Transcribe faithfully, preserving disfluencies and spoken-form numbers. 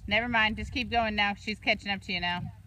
Never mind. Just keep going now. She's catching up to you now.